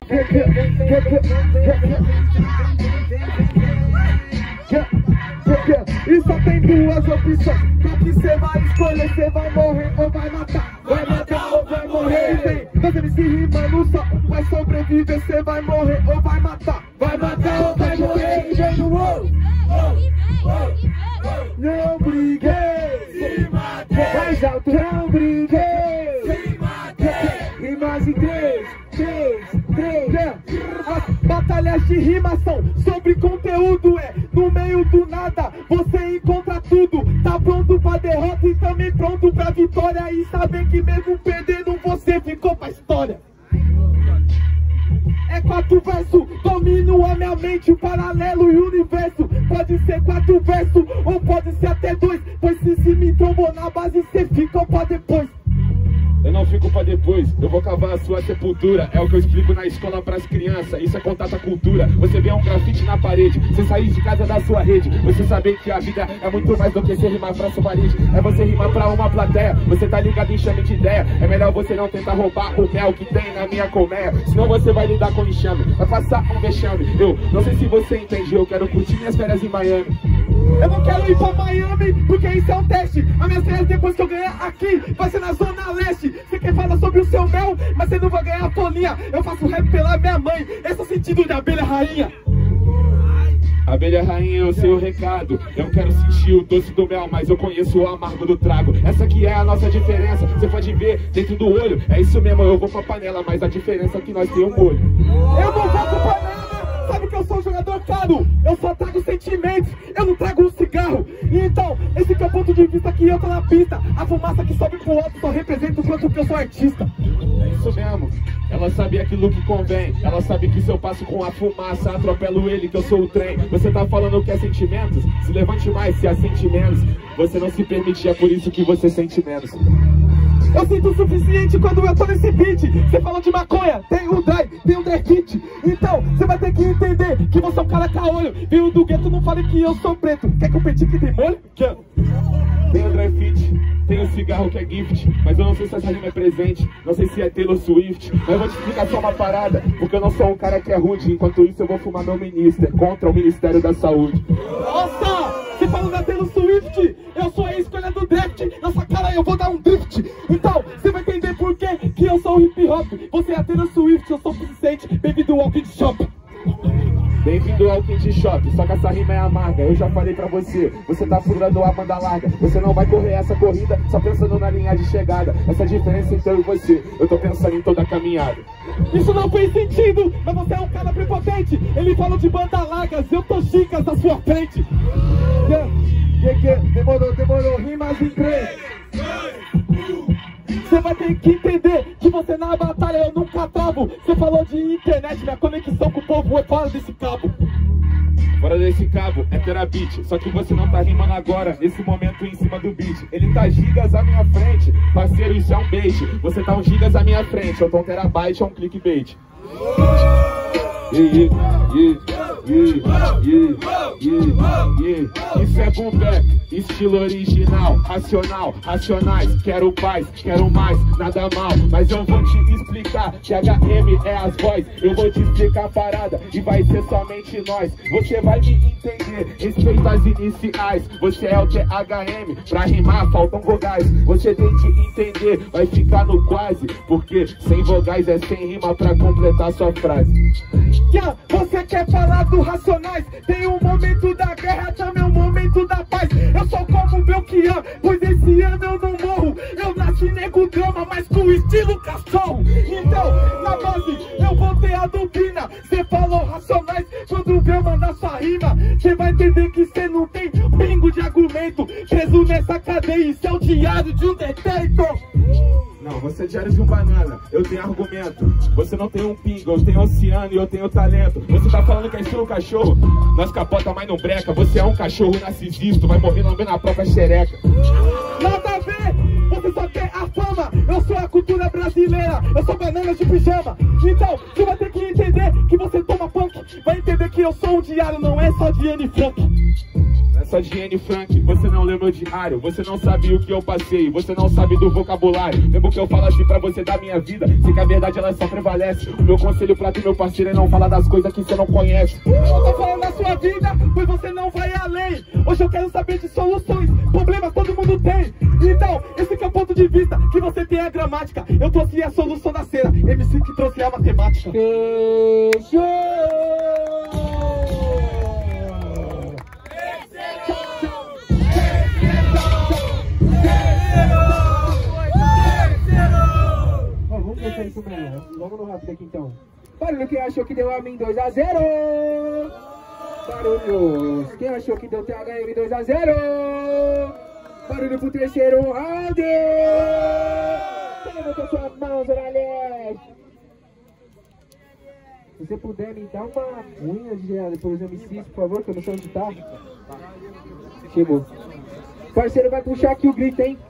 E só tem duas opções. Qual que cê vai escolher? Cê vai morrer ou vai matar? Vai matar ou vai morrer? E tem dois MC rimando, só um vai sobreviver. Cê vai morrer ou vai matar? Vai matar ou vai morrer? E vem no wow. Não briguei, se matei. Mais alto, não briguei, se matei. Rimas em 3, 3. As batalhas de rima são sobre conteúdo, no meio do nada você encontra tudo. Tá pronto pra derrota e também pronto pra vitória. E saber que mesmo perdendo você ficou pra história. É 4 versos, domino a minha mente, o paralelo e o universo. Pode ser 4 versos, ou pode ser até 2. Pois se me trombou na base, cê fica pra depois. Eu não fico pra depois, eu vou cavar a sua sepultura. É o que eu explico na escola pras crianças, isso é contato à cultura. Você vê um grafite na parede, você sair de casa da sua rede. Você saber que a vida é muito mais do que você rimar pra sua parede. É você rimar pra uma plateia, você tá ligado em chame de ideia. É melhor você não tentar roubar o mel que tem na minha colmeia. Senão você vai lidar com enxame, vai passar um vexame. Eu não sei se você entende, eu quero curtir minhas férias em Miami. Eu não quero ir pra Miami, porque isso é um teste. As minhas férias depois que eu ganhar aqui, vai ser na Zona Leste. Você quer falar sobre o seu mel, mas você não vai ganhar a folhinha. Eu faço rap pela minha mãe, esse é o sentido de abelha rainha. Abelha rainha, eu sei o recado. Eu quero sentir o doce do mel, mas eu conheço o amargo do trago. Essa aqui é a nossa diferença, você pode ver dentro do olho. É isso mesmo, eu vou pra panela, mas a diferença é que nós temos molho. Eu não vou pra panela, sabe que eu sou um jogador caro. Eu só trago sentimentos, eu não trago um cigarro. Então, esse que é o ponto de vista que eu tô na pista. A fumaça que sobe pro alto só representa o quanto que eu sou artista. É isso mesmo, ela sabe aquilo que convém. Ela sabe que se eu passo com a fumaça, atropelo ele, que eu sou o trem. Você tá falando que é sentimentos? Se levante mais, se assente menos. Você não se permite, é por isso que você sente menos. Eu sinto o suficiente quando eu tô nesse beat. Você falou de maconha, tem o dry, tem o dry kit. Então, você vai ter que entender que você é um cara caolho. Veio do gueto, não fale que eu sou preto. Quer competir que tem molho? Quer? Tem o dry fit, tem o cigarro que é gift. Mas eu não sei se essa rima é presente, não sei se é Taylor Swift. Mas eu vou te explicar só uma parada, porque eu não sou um cara que é rude. Enquanto isso eu vou fumar meu minister contra o Ministério da Saúde. Nossa! Você falou da Taylor Swift, eu sou a escolha do draft. Na sua cara eu vou dar um drift. Então, você vai entender por que eu sou hip hop. Você é a Taylor Swift, eu sou o suficiente. Bem-vindo ao Kid Shop. Bem-vindo ao Kid Shop, só que essa rima é amarga. Eu já falei pra você, você tá furando a banda larga. Você não vai correr essa corrida só pensando na linha de chegada. Essa diferença entre eu e você, eu tô pensando em toda a caminhada. Isso não fez sentido, mas você é um cara prepotente. Ele falou de banda largas, eu tô chicas à sua frente. Demorou, rimas em 3. Você vai ter que entender que você na batalha eu nunca travo. Você falou de internet, minha conexão com o povo é fora desse cabo. Fora desse cabo é terabit, só que você não tá rimando agora, nesse momento em cima do beat. Ele tá gigas à minha frente, parceiro, isso é um bait. Você tá um gigas à minha frente, eu tô um terabyte, é um clickbait. Isso é boom bap, estilo original, racional, racionais. Quero paz, quero mais, nada mal. Mas eu vou te explicar que HM é as vozes. Eu vou te explicar a parada e vai ser somente nós. Você vai me entender, respeita as iniciais. Você é o THM, pra rimar faltam vogais. Você tem que entender, vai ficar no quase, porque sem vogais é sem rima pra completar sua frase. Você quer falar do Racionais? Tem um momento da guerra, também um momento da paz. Eu sou como Belchian, pois esse ano eu não morro. Eu nasci nego drama, mas com estilo cachorro. Então, na base, eu vou ter a doutrina. Cê falou Racionais, quando vê mandar sua rima, cê vai entender que cê não tem pingo de argumento. Preso nessa cadeia, isso é o diário de um detector. Não, você é diário de um banana, eu tenho argumento. Você não tem um pingo, eu tenho oceano e eu tenho talento. Você tá falando que é estilo cachorro, nós capota, mas não breca. Você é um cachorro narcisista, vai morrer lambendo a própria xereca. Nada a ver, você só quer a fama. Eu sou a cultura brasileira, eu sou banana de pijama. Então, você vai ter que entender que você toma punk. Vai entender que eu sou um diário, não é só de Anne Frank. Não é só de Anne Frank. Você não leu meu diário, você não sabe o que eu passei, você não sabe do vocabulário. Lembra que eu falo assim pra você da minha vida, sei que a verdade ela só prevalece. O meu conselho pra tu, meu parceiro, é não falar das coisas que você não conhece. Eu tô falando da sua vida, pois você não vai além. Hoje eu quero saber de soluções, problemas todo mundo tem. Então, esse que é o ponto de vista, que você tem a gramática. Eu trouxe a solução da cena, MC que trouxe a matemática. Fechou! Vamos deixar isso melhor. Vamos no rápido aqui então. Barulho, quem achou que deu a mim 2 a 0? Barulhos, quem achou que deu THM 2 a 0? Barulho pro terceiro round. Quem levantou sua mão, Zona Leste? Se você puder me dar uma unha de pelos MCs, por favor, que eu não sei onde tá. Chegou. Parceiro vai puxar aqui o grito, hein?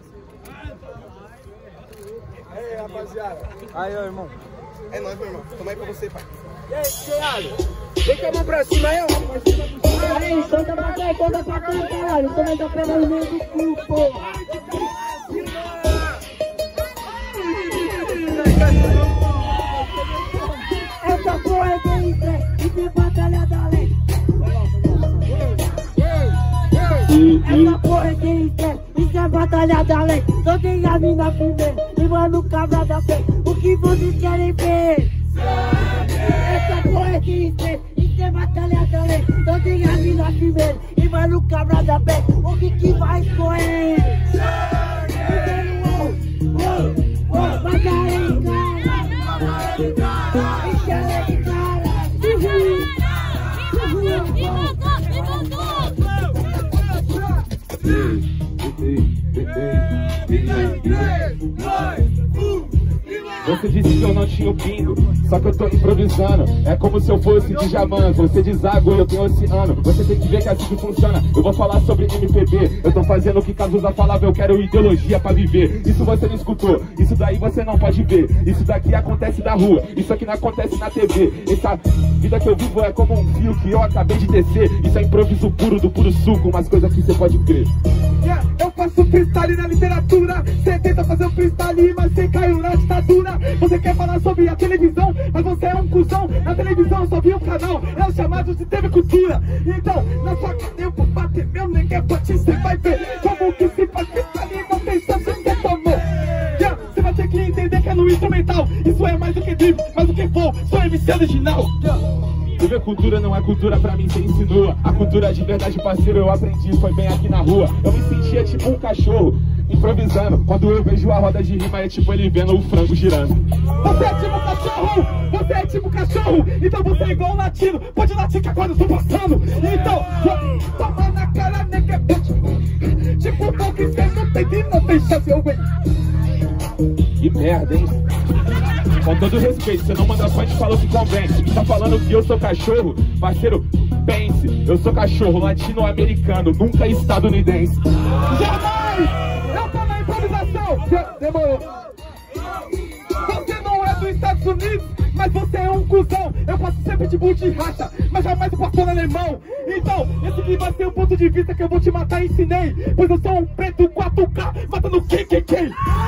Aí, rapaziada. Aí, ó, irmão. É nóis, meu irmão. Toma aí pra você, pai. E aí, Thiago? Vem com a mão pra cima aí, ó. Aí, conta pra cá, conta pra cá, caralho. Também tá pegando o meio do cu, porra. Essa porra é bem estresse, e tem batalha da lei. Essa porra é bem estresse, e tem batalha da lei. Só tem a mina primeiro, e mano cabra da frente. O que vocês querem ver? Essa porra é bem estresse, e tem batalha da lei. Só tem a mina primeiro, e mano cabra da frente. O que vai escorrer? Vai cair, cara. Você disse que eu não tinha o pingo, só que eu tô improvisando. É como se eu fosse Djamã, você deságua e eu tenho oceano. Você tem que ver que é assim que funciona. Eu vou falar sobre MPB, eu tô fazendo o que Cazuza falava, eu quero ideologia pra viver. Isso você não escutou, isso daí você não pode ver. Isso daqui acontece da rua, isso aqui não acontece na TV. Essa vida que eu vivo é como um fio que eu acabei de descer. Isso é improviso puro, do puro suco, umas coisas que você pode crer. Eu faço freestyle na literatura. Cê tenta fazer um freestyle, mas cê caiu na ditadura. Você quer falar sobre a televisão, mas você é um cuzão. Na televisão eu só vi um canal, é o chamado de TV Cultura. Então, na sua cara eu vou bater meu neguebote. Cê vai ver como que se faz freestyle, não tem chance que cê tomou. Cê vai ter que entender que é no instrumental. Isso é mais do que drible, mais do que flow. Sou MC original. Viver cultura não é cultura pra mim, cê insinua. A cultura de verdade, parceiro, eu aprendi, foi bem aqui na rua. Eu me sentia tipo um cachorro, improvisando. Quando eu vejo a roda de rima, é tipo ele vendo o frango girando. Você é tipo cachorro, você é tipo cachorro. Então você é igual um latino, pode latir que agora eu tô passando. Então, toma na cara, nega. Tipo, não que cê não tem, e não tem chance, eu venho. Que merda, hein? Com todo respeito, você não manda punch, falou que convém. Tá falando que eu sou cachorro? Parceiro, pense, eu sou cachorro latino-americano, nunca estadunidense. Jamais! Eu tô na improvisação! Demorou! Você não é dos Estados Unidos, mas você é um cuzão. Eu passo sempre de boot de racha, mas jamais o pastor alemão. Então, esse aqui vai ser o ponto de vista que eu vou te matar, ensinei. Pois eu sou um preto 4K, matando KKK.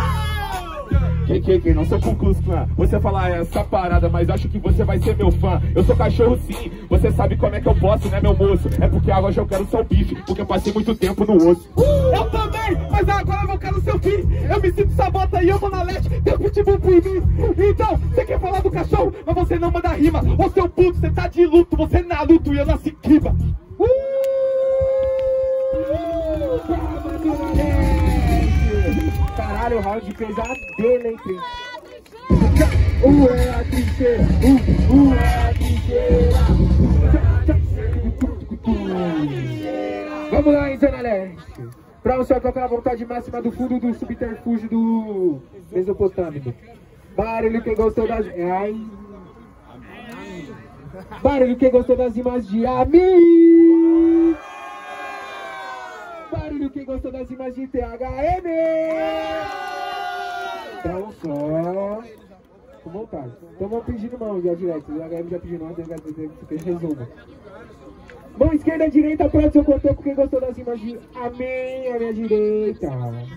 Não sou Ku Klux Klan. Você fala essa parada, mas acho que você vai ser meu fã. Eu sou cachorro sim, você sabe como é que eu posso, né meu moço? É porque agora eu quero seu bife, porque eu passei muito tempo no osso. Eu também, mas agora eu quero seu fim. Eu me sinto sabota e eu tô na leste, tem pitbull por mim. Então, você quer falar do cachorro, mas você não manda rima. Ô seu puto, você tá de luto, você é Naruto e eu nasci Kiba. Caralho, o round pesadelo, hein, Cris? É a trincheira, é a trincheira. Vamos lá, hein, Zona Leste. Pra você tocar a vontade máxima do fundo do subterfúgio do Mesopotâmico. Barulho quem gostou das... Ai. Barulho quem gostou das rimas de Ami. Barulho quem gostou das rimas de THM. Então só com vontade. Então vamos pedir mão já direto. O THM já pediu nós, o THM resumo. Mão esquerda, direita, pronto, seu cotoco. Quem gostou das rimas de amém, a minha direita.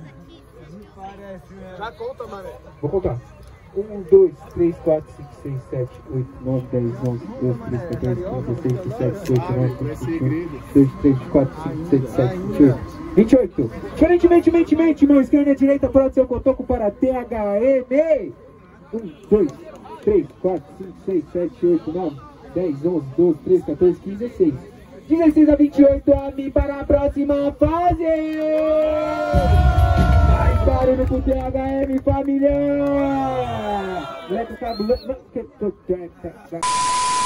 Já conta, mané. Vou contar. 1, 2, 3, 4, 5, 6, 7, 8, 9, 10, 11, 12, 13, 14, 15, 16, 17, 18, 19, 20, 21, 2, 3, 4, 5, 6, 7, 28. 28. Diferentemente, mão esquerda, direita, pronto, seu cotoco para THM. 1, 2, 3, 4, 5, 6, 7, 8, 9, 10, 11, 12, 13, 14, 15, 16. 16 a 28, a mim para a próxima fase. Mais barulho pro THM, família. Moleque cabuloso.